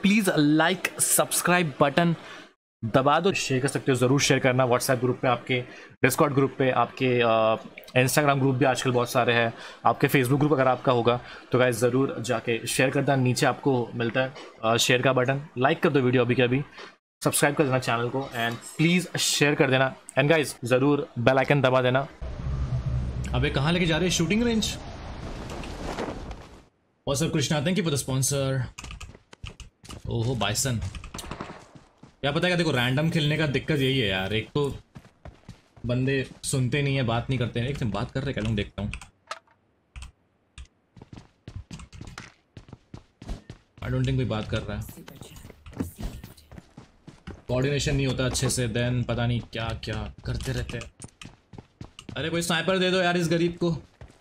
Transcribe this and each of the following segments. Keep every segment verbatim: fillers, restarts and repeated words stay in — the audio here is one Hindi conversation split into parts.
प्लीज़ लाइक सब्सक्राइब बटन दबा दो। शेयर कर सकते हो, ज़रूर शेयर करना व्हाट्सएप ग्रुप पे, आपके डिस्कॉर्ड ग्रुप पे, आपके इंस्टाग्राम ग्रुप भी आजकल बहुत सारे हैं, आपके फेसबुक ग्रुप अगर आपका होगा तो गाइस ज़रूर जाके शेयर कर देना। नीचे आपको मिलता है शेयर का बटन, लाइक कर दो वीडियो अभी के अभी, सब्सक्राइब कर देना चैनल को एंड प्लीज़ शेयर कर देना एंड गाइस ज़रूर बेल आइकन दबा देना। अबे कहाँ लेके जा रहे हैं? Shooting range. What's up Krishna, thank you for the sponsor. ओहो बाइसन, क्या पता है, देखो रैंडम खेलने का दिक्कत यही है यार, एक तो बंदे सुनते नहीं है, बात नहीं करते हैं। एक दिन बात कर रहे क्या, देखता हूँ। आई डोंट थिंक कोई बात कर रहा है, कोऑर्डिनेशन नहीं होता अच्छे से, देन पता नहीं क्या क्या करते रहते हैं। अरे कोई स्नाइपर दे दो यार इस गरीब को।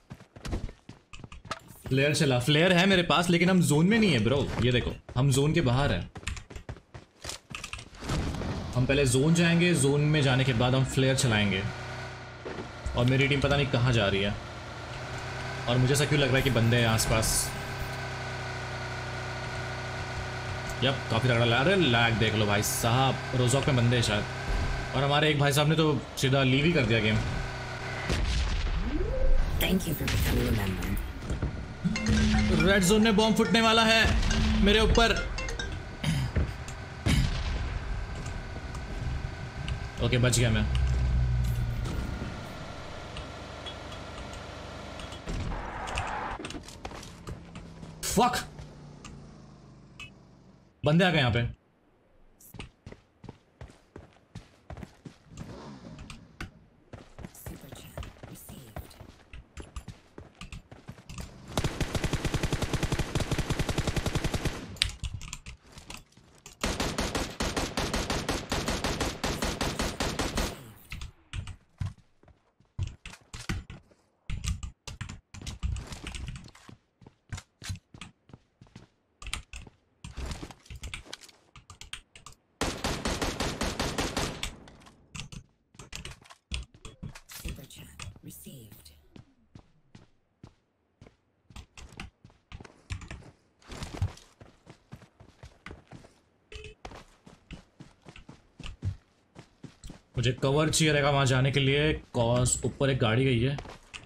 फ्लेयर चला, फ्लेयर है मेरे पास लेकिन हम जोन में नहीं है ब्रो। ये देखो हम जोन के बाहर हैं, हम पहले जोन जाएंगे, जोन में जाने के बाद हम फ्लेयर चलाएंगे। और मेरी टीम पता नहीं कहाँ जा रही है, और मुझे ऐसा क्यों लग रहा है कि बंदे हैं आसपास। यप काफ़ी तगड़ा लग रहा है। लैग देख लो भाई साहब, रोजॉक में बंदे हैं शायद, और हमारे एक भाई साहब ने तो सीधा लीव ही कर दिया गेम। रेड जोन में बॉम्ब फुटने वाला है मेरे ऊपर। ओके बच गया मैं। फक, बंदे आ गए यहाँ पे। मुझे कवर चाहिए रहेगा वहां जाने के लिए, कॉज ऊपर एक गाड़ी गई है।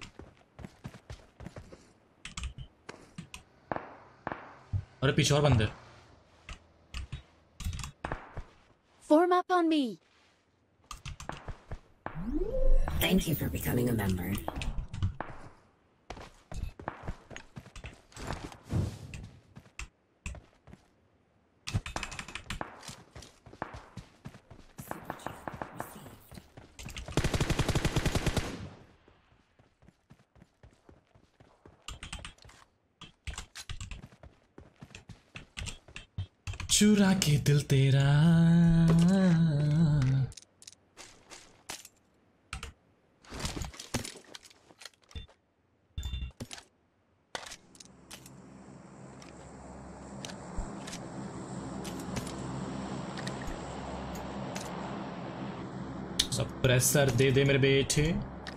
अरे पीछे और बंदे। Form up on me. Thank you for becoming a member. चुरा के दिल तेरा। सप्रेसर दे दे मेरे बेटे।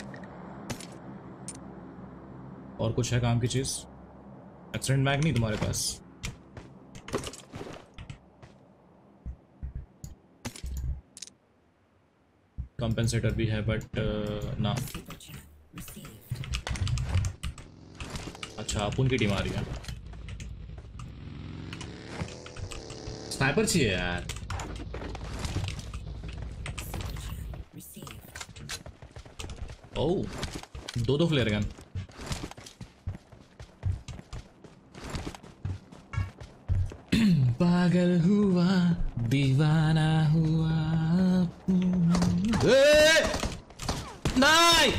और कुछ है काम की चीज? एक्सीडेंट मैग नहीं तुम्हारे पास? कंपेंसेटर भी है बट ना। अच्छा अपुन की टीम आ रही है। स्नाइपर चाहिए यार। ओह दो दो फ्लेयर गन। पागल हुआ दीवाना हुआ। नहीं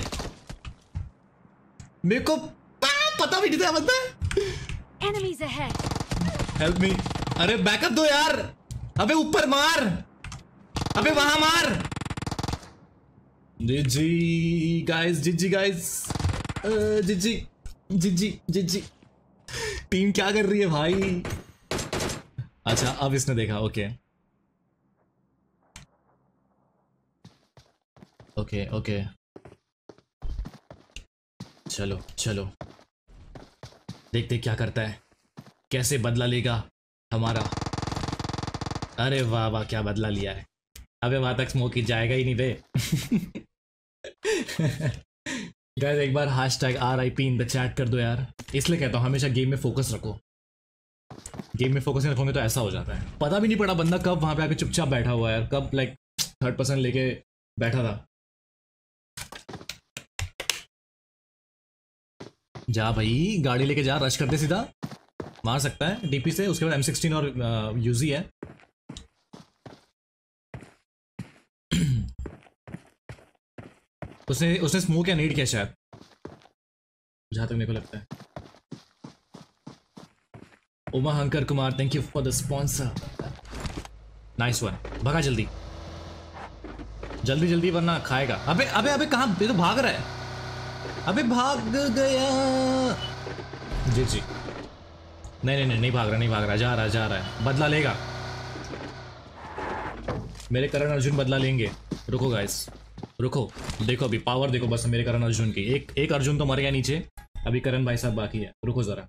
मेरे को पता भी नहीं था मतलब। Enemies ahead. Help me. अरे बैकअप दो यार। अबे ऊपर मार, अबे वहां मार। जीजी गाइस, जीजी गाइस, जीजी जीजी जीजी। टीम क्या कर रही है भाई? अच्छा अब इसने देखा। ओके ओके ओके चलो चलो देखते क्या करता है, कैसे बदला लेगा हमारा अरे वाह वाह क्या बदला लिया है। अबे वहां तक स्मोकी जाएगा ही नहीं बे। गाइस एक बार hashtag R I P in the chat कर दो यार। इसलिए कहता हूँ हमेशा गेम में फोकस रखो। गेम में फोकस नहीं रखोगे तो ऐसा हो जाता है। पता भी नहीं पड़ा बंदा कब वहां पे आके चुपचाप बैठा हुआ है यार, कब लाइक थर्ड पर्सन लेके बैठा था। जा भाई गाड़ी लेके जा, रश करते सीधा मार सकता है डीपी से। उसके बाद एम सिक्सटीन और यूजी है। उसने उसने स्मोक या नीड किया शायद, जहां तक मेरे को लगता है। Uma Shankar Kumar thank you for the sponsor. Nice one. भगा जल्दी जल्दी जल्दी वरना खाएगा। अबे अबे अबे कहाँ, ये तो भाग रहा है। अबे भाग गया। जी जी नहीं नहीं नहीं नहीं भाग रहा नहीं भाग रहा जा रहा जा रहा है। बदला लेगा मेरे करण अर्जुन, बदला लेंगे। रुको गाइस रुको, देखो अभी पावर देखो बस मेरे करण अर्जुन की। एक एक अर्जुन तो मर गया नीचे, अभी करण भाई साहब बाकी है। रुको जरा,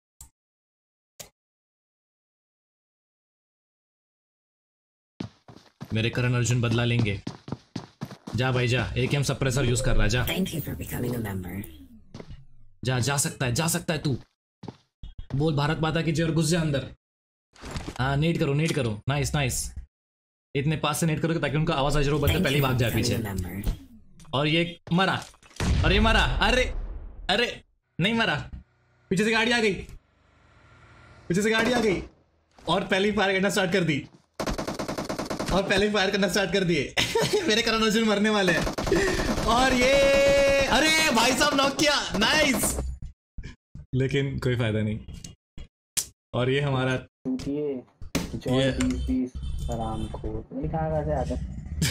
मेरे करण अर्जुन बदला लेंगे। जा भाई जा, एक एम सप्रेसर यूज कर रहा है। जा Thank you for becoming a member. जा जा सकता है जा सकता है तू। बोल भारत माता की जय और घुस जा अंदर। हाँ नेट करो नेट करो। Nice nice. इतने पास से नेट करो ताकि उनका आवाज आ जाए, बंदे पहले ही भाग जाए पीछे। और ये मरा, और ये मरा। अरे अरे नहीं मरा, पीछे से गाड़ी आ गई, पीछे से गाड़ी आ गई और पहले ही फायर करना स्टार्ट कर दी, और पहले ही फायर करना स्टार्ट कर दिए। मेरे करण अर्जुन मरने वाले हैं। और ये अरे भाई साहब नॉक किया, नाइस। लेकिन कोई फायदा नहीं। और ये हमारा ये आराम को नहीं कहा से आता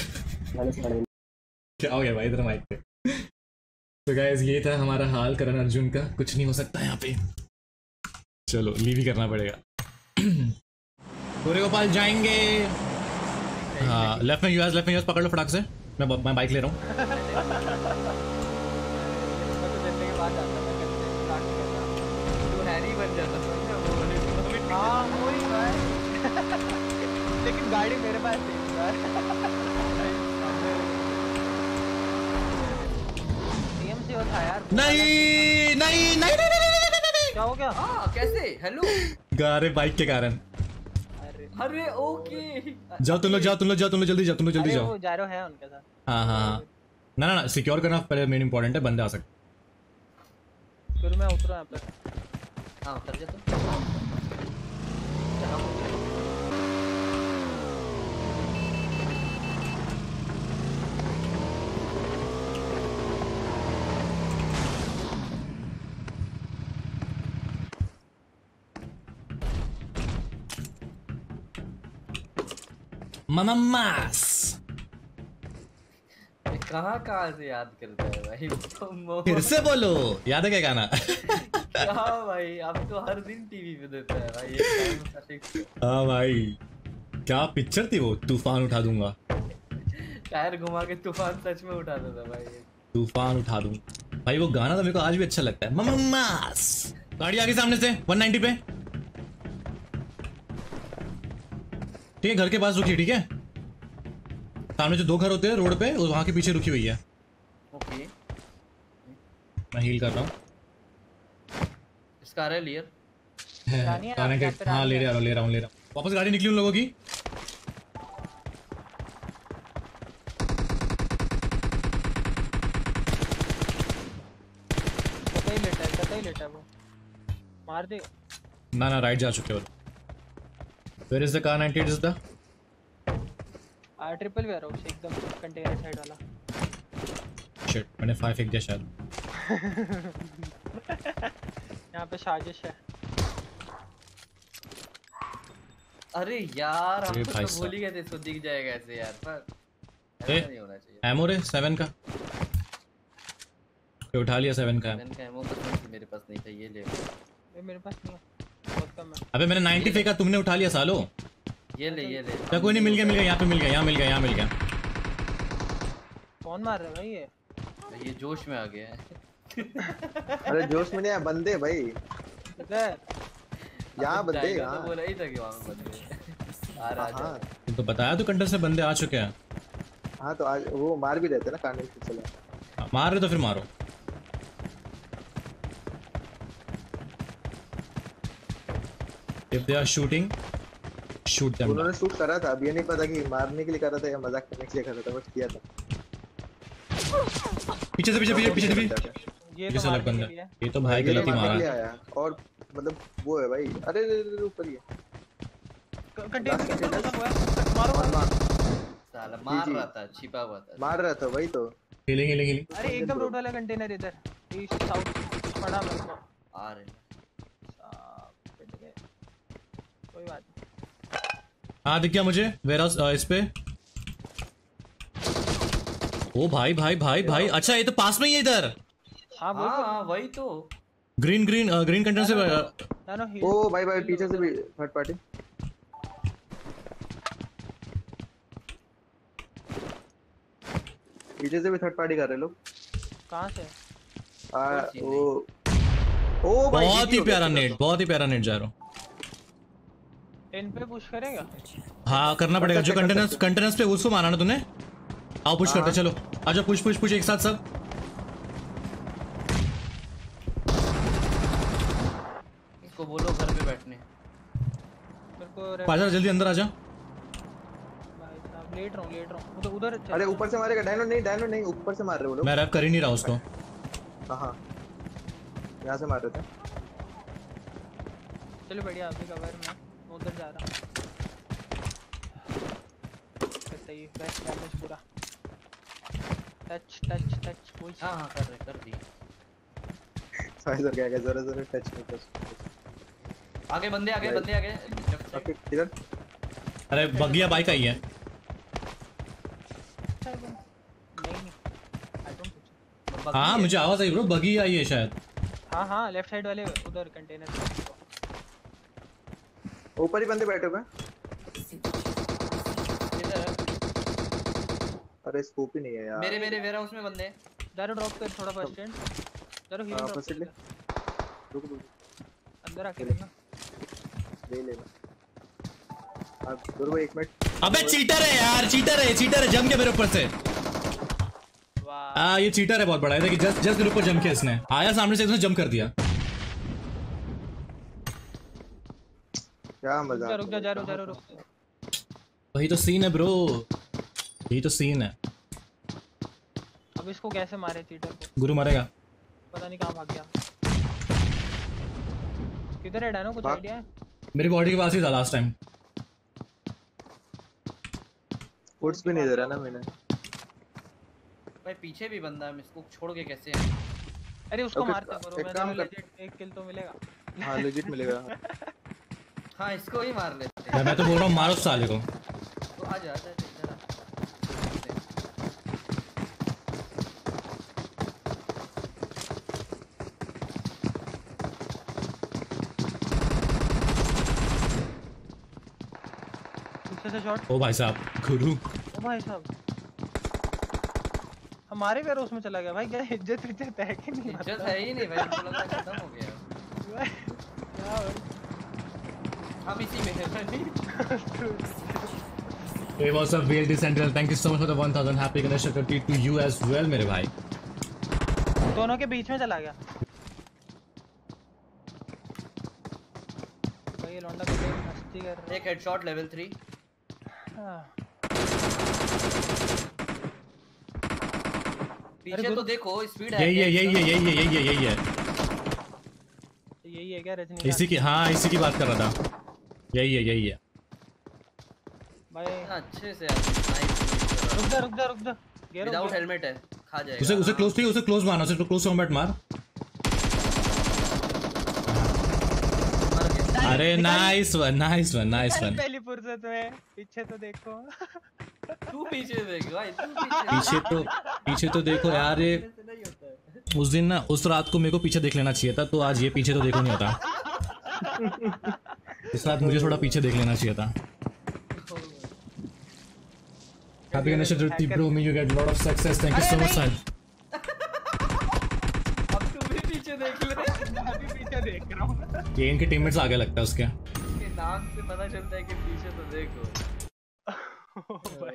क्या हो गया भाई इधर माइक पे। तो गाइस ये था हमारा हाल करण अर्जुन का। कुछ नहीं हो सकता यहाँ पे। चलो लीव ही करना पड़ेगा। पूरे गोपाल जाएंगे। हाँ लेफ्ट में यूएस, लेफ्ट में यूएस पकड़ लो फटाक से। मैं मैं बाइक ले रहा हूँ। लेकिन गाड़ी मेरे पास टीएमसी होता यार। नहीं नहीं नहीं नहीं नहीं क्या हो गया? हाँ कैसे? हेलो गारे बाइक के कारण। अरे ओके जाओ तुम लोग जाओ तुम लोग जाओ तुम लोग जल्दी जाओ तुम लोग जल्दी जाओ। जारो है उनके साथ। हाँ हाँ ना ना सिक्योर करना पहले मेन इंपॉर्टेंट है, बंदे आ सकते। फिर मैं उतरा यहाँ पे। हाँ उतर जा तुम। मममास कहाँ कहाँ से याद करता है भाई। फिर से बोलो, याद है क्या गाना? क्या भाई अब तो हर दिन टीवी पे देता है भाई ये। हाँ भाई क्या पिक्चर थी वो, तूफान उठा दूंगा। टायर घुमा के तूफान सच में उठा देता भाई। तूफान उठा दूं भाई, वो गाना तो मेरे को आज भी अच्छा लगता है। मममास गाड़ी आ गई सामने से वन नाइंटी पे। ठीक है घर के पास रुकी, ठीक है सामने जो दो घर होते हैं रोड पे वहां के पीछे रुकी हुई है। ओके मैं हील कर रहा हूँ। इसका आ रहा है लियर हाँ ले रहा हूँ ले रहा हूँ ले रहा हूँ। वापस गाड़ी निकली उन लोगों की। कतई लेटा है कतई लेटा है वो, मार दे। ना ना राइट जा चुके हो। Where is the car ninety-eight is the? R triple V आ रहा हूँ एकदम कंटेनर साइड वाला। Shit मैंने फाइव फेंक दिया शायद। यहाँ पे साजिश है। अरे यार हम अरे तो भाई भूल ही गए थे इसको दिख जाएगा ऐसे यार, पर ए, ऐसा नहीं होना चाहिए। एमो रे सेवन का कोई उठा लिया। सेवन का सेवन का एमो कसम से मेरे पास नहीं था, ये ले। ये मेरे पास नहीं है, बहुत कम है। अबे मैंने नाइंटी फेंका, तुमने उठा लिया सालो। ये ले ये ले। क्या कोई नहीं, मिल गया मिल गया यहाँ पे मिल गया यहाँ मिल गया यहाँ मिल गया। कौन मार रहा है भाई ये? ये जोश में आ गया है। अरे जोश में नहीं है, बंदे भाई इधर यहाँ बंदे जाएगा यहाँ। तो बोला ही था कि वहाँ पे बंदे। आ रहा हाँ है। तो बताया तो कंटेनर से बंदे आ चुके हैं। हाँ तो आज वो मार भी देते ना कानून से चला। हाँ, मार रहे तो फिर मारो। If they are shooting, shoot them. उन्होंने शूट करा था, अब ये नहीं पता कि मारने के लिए कर रहा था या मजाक करने के लिए कर रहा था, बस किया था। पीछे से पीछे पीछे पीछे भी ये ये तो साला मारने के बंदा, लिए है। ये तो भाई ये गलती मारने मारा। के लिए आया और मतलब वो है भाई। अरे अरे, अरे, ऊपर ही है। कंटेनर के अंदर घुसा हुआ है। मारो मार मार साला मार रहा था, छिपा हुआ था। मार रहा था वही तो। Healing healing healing. अरे एकदम रोड वाला कंटेनर इधर ईस्ट साउथ पड़ा मेरे को। आ रहे हैं। साहब, पिट गए। कोई बात नहीं। हाँ दिख गया मुझे वेयर हाउस इस पे। ओ भाई भाई भाई भाई, अच्छा ये तो पास में ही है इधर। हाँ बोल हाँ हाँ वही तो। ग्रीन ग्रीन ग्रीन कंटेनर से। ना ना हिल- ओ भाई भाई पीछे से भी थर्ड पार्टी। पीछे से भी थर्ड पार्टी कर रहे लोग। कहाँ से? आ कोई चीज़ ओ ओ भाई बहुत ही हो गया प्यारा चलो। नेट, बहुत ही प्यारा नेट जा रहा हूँ। इन पे पुश करेगा? हाँ करना पड़ेगा। जो कर सकते, कर कंटेनर्स सकते। कंटेनर्स पे उसको मारा ना तूने। आओ पुश करते चलो। आजा पुश पुश पुश एक साथ सब। इसको बोलो घर पे बैठने। मेरे को रे- आजा जल्दी अंदर आजा। भाई साहब लेट रहा हूँ लेट रहा हूँ उधर उधर चल। अरे ऊपर से मारेगा। डायनो नहीं डायनो नहीं, ऊपर से मार रहे वो लोग। मैं रैप कर ही नहीं रहा उसको। हाँ हाँ यहाँ से मार रहे थे। चलो बढ़िया अभी कवर में मैं उधर जा रहा हूँ। सही बेस्ट डैमेज पूरा। टच टच टच बोल। हाँ हाँ कर रहे कर दी। फाइजर क्या क्या जरा जरा टच में टच। आगे बंदे आगे बंदे आगे लेफ्ट साइड। ओके इधर अरे बगिया बाइक आई है। नहीं नहीं आई डोंट थिंक। हाँ मुझे आवाज आई ब्रो, बगी आई है शायद। हाँ हाँ लेफ्ट साइड वाले उधर कंटेनर। ऊपर ही बंदे बैठे हुए हैं। इधर है। अरे स्कोप ही नहीं है यार। मेरे मेरे वेयर हाउस में बंदे हैं। दारू ड्रॉप कर थोड़ा फर्स्ट एंड। दारू हील हाँ, ड्रॉप first aid ले। कर। रुक रुक अंदर आके लेना। ले लेना। अब रुको एक मिनट। अबे चीटर है यार, चीटर है चीटर है, जम गया मेरे ऊपर से। वाह हाँ ये चीटर है बहुत बड़ा है। देखिए जस्ट जस्ट मेरे ऊपर जम के इसने आया सामने से, इसने जम कर दिया। क्या रुक मजा। जा रुक जा जा रहा हूँ, जा रहा हूँ, रुक। वही तो सीन है ब्रो, यही तो सीन है। अब इसको कैसे मारे चीटर को? गुरु मारेगा। पता नहीं कहाँ भाग गया। किधर है डायनो, कुछ भाग। आइडिया है? मेरी बॉडी के पास ही था लास्ट टाइम। फुट्स भी नहीं दे रहा ना मैंने। भाई पीछे भी बंदा है, इसको छोड़ के कैसे है? अरे उसको Okay, मारते करो, एक मैं काम तो कर- legit एक किल तो मिलेगा। हाँ लेजिट मिलेगा। हाँ इसको ही मार लेते मैं, मैं तो बोल रहा हूँ मारो उस साले को। तो आ जा आ जा इधर आ। पीछे से शॉट। ओ भाई साहब गुरु। ओ भाई साहब हमारे वेयर हाउस में चला गया भाई। क्या इज्जत इज्जत है कि नहीं? इज्जत है ही नहीं भाई, मुझे लगा खत्म हो गया। क्या भाई? हम इसी में हैं भाई। It was a real Central. Thank you so much for the one thousand. Happy Ganesh Chaturthi to you as well मेरे भाई। दोनों के बीच में चला गया भाई। ये लौंडा कितनी मस्ती कर रहा एक हेडशॉट लेवल थ्री। है। पीछे तो देखो स्पीड है। यही है यही है यही है यही है यही है यही है क्या रजनी? इसी की, हाँ इसी की बात कर रहा था। यही है यही है भाई अच्छे से नाइस। रुक जा रुक जा रुक जा। गेरो विदाउट हेलमेट है, खा जाएगा। उसे उसे क्लोज उसे क्लोज मारना, उसे क्लोज कॉम्बैट मार। मर गया। अरे nice one nice one nice one. पहली फुर्सत में पीछे तो देखो। तू पीछे देख भाई, तू पीछे पीछे तो पीछे तो देखो यार। ये ऐसे नहीं होता है। उस दिन ना उस रात को मेरे को पीछे देख लेना चाहिए था, तो आज ये पीछे तो देखो नहीं होता। इस रात मुझे थोड़ा पीछे देख लेना चाहिए था। Happy Ganesh Chaturthi bro, may you get lot of success. Thank you so much son. अब तू भी पीछे देख ले। मैं भी पीछे देख रहा हूँ। ये इनके टीममेट्स आगे लगता है उसके। इसके नाम से पता चलता है कि पीछे तो देखो।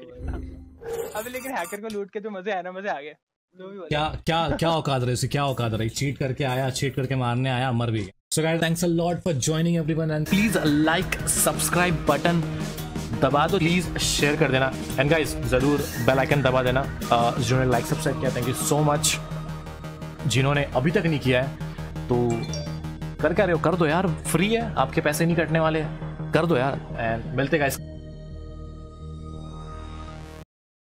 भाई अभी लेकिन हैकर को लूट के जो मजे आए ना मजे आ गए जो भी बोले। क्या क्या क्या औकात रही, क्या औकात रही, चीट करके आया, चीट करके मारने आया, मर भी गया। So guys thanks a lot for joining everyone and please like subscribe button दबा दो, प्लीज शेयर कर देना एंड गाइस जरूर बेल आइकन दबा देना। uh, जिन्होंने लाइक सब्सक्राइब किया थैंक यू सो मच, जिन्होंने अभी तक नहीं किया है तो कर क्या रहे हो, कर दो यार, फ्री है, आपके पैसे नहीं कटने वाले, कर दो यार एंड मिलते गाइस।